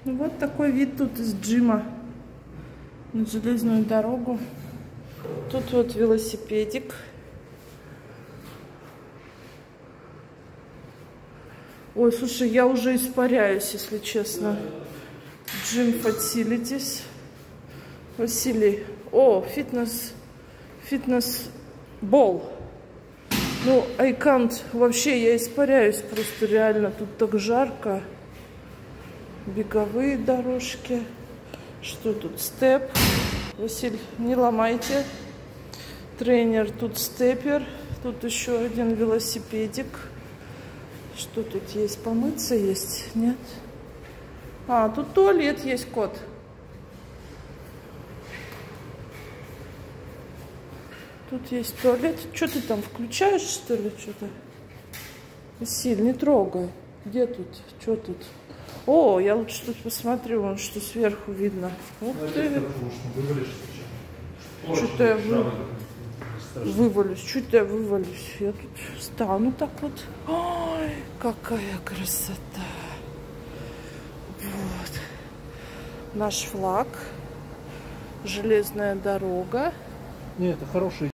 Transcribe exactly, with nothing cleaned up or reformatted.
Ну, вот такой вид тут из джима на железную дорогу. Тут вот велосипедик. Ой, слушай, я уже испаряюсь, если честно. Gym Facilities. Василий. О, фитнес. Фитнес-бол. Ну, I can't. Вообще, я испаряюсь просто реально. Тут так жарко. Беговые дорожки. Что тут? Степ. Василь, не ломайте. Тренер. Тут степер. Тут еще один велосипедик. Что тут есть? Помыться есть? Нет? А, тут туалет есть, кот. Тут есть туалет. Что ты там включаешь, что ли, что-то? Василь, не трогай. Где тут? Что тут? О, я лучше тут посмотрю, вон что сверху видно. Ух ты. Что-то я вы... вывалюсь. Что-то я вывалюсь. Я тут встану так вот. Ой, какая красота. Вот. Наш флаг. Железная дорога. Нет, это хороший.